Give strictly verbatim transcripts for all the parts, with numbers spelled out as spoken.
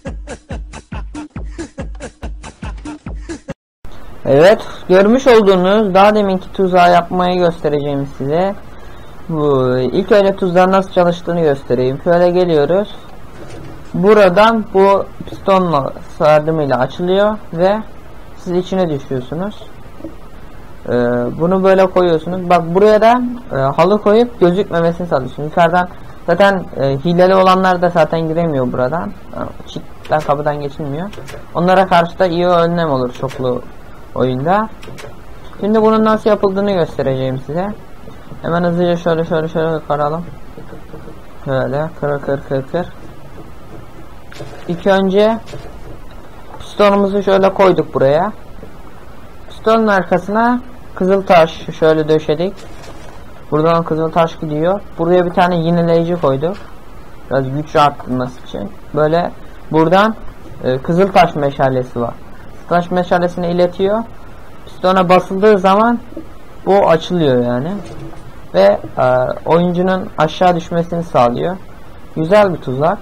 Evet, görmüş olduğunuz daha deminki tuzağı yapmayı göstereceğim size. Bu ilk önce tuzağın nasıl çalıştığını göstereyim. Şöyle geliyoruz. Buradan bu pistonla yardımıyla açılıyor ve siz içine düşüyorsunuz. Ee, bunu böyle koyuyorsunuz. Bak buraya da e, halı koyup gözükmemesini sağlıyorsunuz. Yukarıdan zaten e, hileli olanlar da zaten giremiyor buradan. Çitten kapıdan geçilmiyor. Onlara karşı da iyi önlem olur çoklu oyunda. Şimdi bunun nasıl yapıldığını göstereceğim size. Hemen hızlıca şöyle şöyle şöyle kıralım. Şöyle kır kır kır kır. İlk önce pistonumuzu şöyle koyduk buraya. Pistonun arkasına kızıltaş şöyle döşedik. Buradan kızıltaş gidiyor. Buraya bir tane yineleyici koyduk. Biraz güç arttırması için. Böyle buradan e, kızıltaş meşalesi var. Kızıltaş meşalesini iletiyor. Pistona basıldığı zaman bu açılıyor yani. Ve e, oyuncunun aşağı düşmesini sağlıyor. Güzel bir tuzak.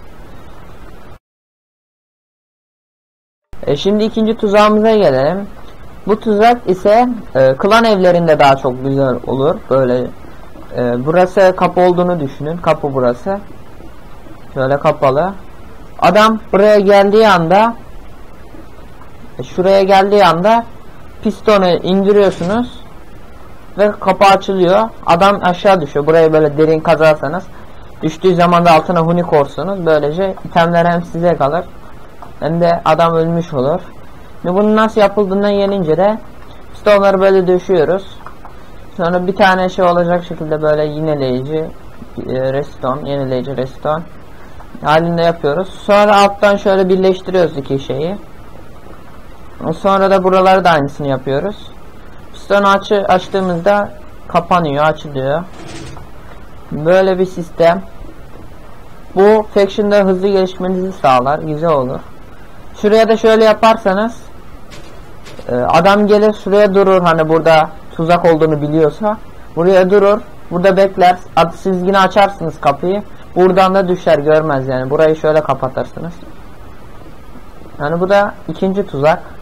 E şimdi ikinci tuzağımıza gelelim. Bu tuzak ise e, klan evlerinde daha çok güzel olur. Böyle e, burası kapı olduğunu düşünün. Kapı burası. Şöyle kapalı. Adam buraya geldiği anda e, şuraya geldiği anda pistonu indiriyorsunuz ve kapı açılıyor. Adam aşağı düşüyor. Burayı böyle derin kazarsanız düştüğü zaman da altına huni korsunuz. Böylece itemler hem size kalır hem de adam ölmüş olur. Şimdi bunun nasıl yapıldığından gelince de pistonları böyle döşüyoruz. Sonra bir tane şey olacak şekilde böyle yineleyici e, reston, yenileyici reston halinde yapıyoruz. Sonra alttan şöyle birleştiriyoruz iki şeyi. Sonra da buraları da aynısını yapıyoruz. Pistonu aç açtığımızda kapanıyor, açılıyor. Böyle bir sistem. Bu faction'da hızlı gelişmenizi sağlar, güzel olur. Şuraya da şöyle yaparsanız adam gelir şuraya durur, hani burada tuzak olduğunu biliyorsa buraya durur, burada bekler. Siz yine açarsınız kapıyı, buradan da düşer, görmez yani. Burayı şöyle kapatırsınız. Yani bu da ikinci tuzak.